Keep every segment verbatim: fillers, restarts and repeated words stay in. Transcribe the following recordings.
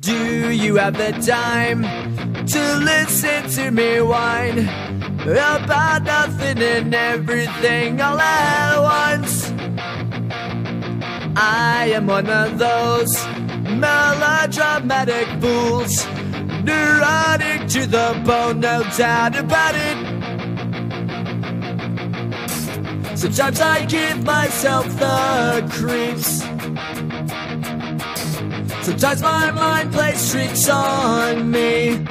Do you have the time to listen to me whine about nothing and everything all at once? I am one of those melodramatic fools, neurotic to the bone, no doubt about it. Sometimes I give myself the creeps. Sometimes my mind plays tricks on me.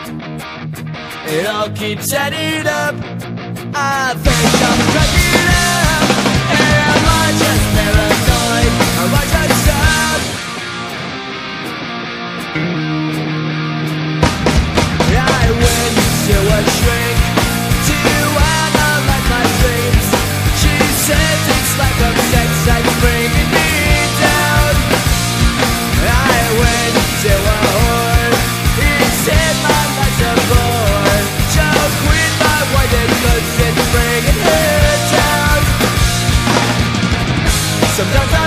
It all keeps adding up. I think I'm cracking up. Am I just paranoid? Am I just up? I went to a shrink to analyze my dreams. She says it's like a sex that's bringing me down. I went to a whore. He said my life's a bore. Joke with my wife and cause it's bringing her down. Sometimes I